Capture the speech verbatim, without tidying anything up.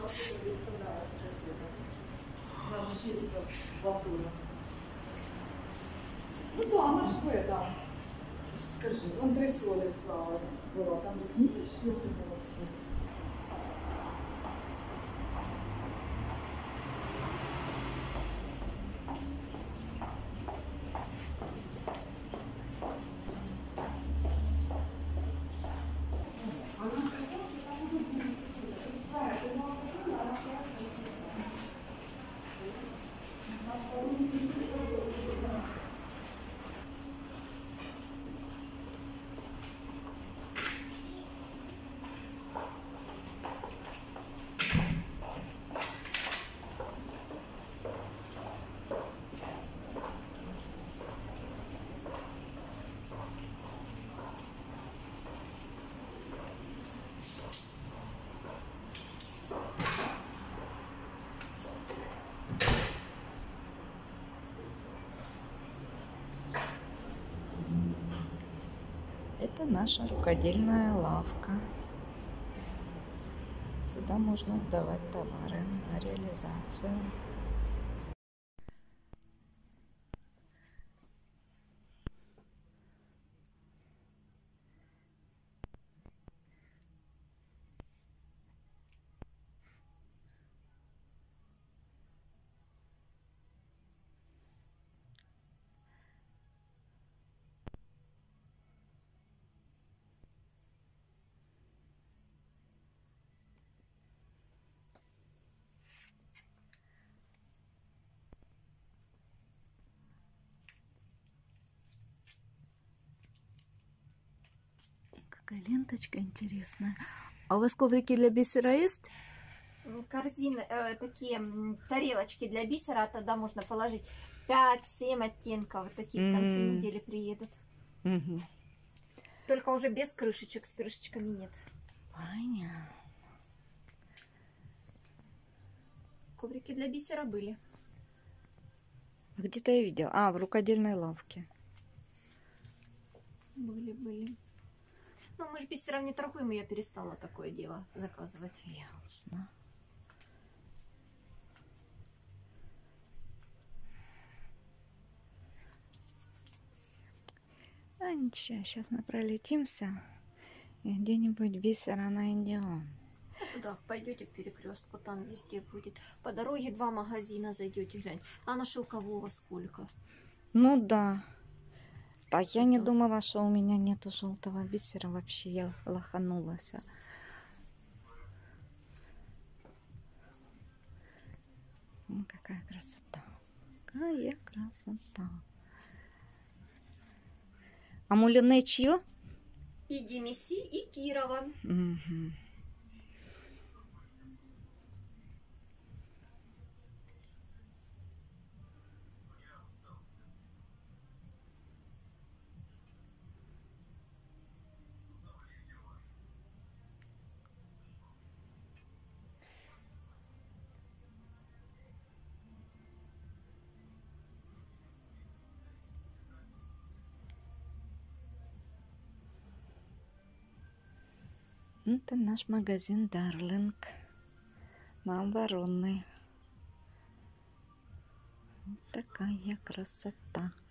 Ну да, она же, да. Скажи, антресоли вправо была, там книга четвертая была. Это наша рукодельная лавка. Сюда можно сдавать товары на реализацию. Какая ленточка интересная. А у вас коврики для бисера есть? Корзины, э, такие тарелочки для бисера, тогда можно положить пять-семь оттенков. Вот такие mm. к концу недели приедут. Mm -hmm. Только уже без крышечек, с крышечками нет. Понятно. Коврики для бисера были. Где-то я видела. А, в рукодельной лавке. Были, были. Ну, мы же бисером не торгуем, и я перестала такое дело заказывать. Ясно. А ничего, сейчас мы пролетимся и где-нибудь бисера найдем. А туда пойдете к перекрестку, там везде будет. По дороге два магазина зайдете, глянь. А на шелкового сколько? Ну да. Так, я не думала, что у меня нету желтого бисера. Вообще я лоханулась. Ну, какая красота. Какая красота. А мулине чье? И Демиси, и Кирова. Угу. Это наш магазин Дарлинг на Оборонной. Вот такая красота.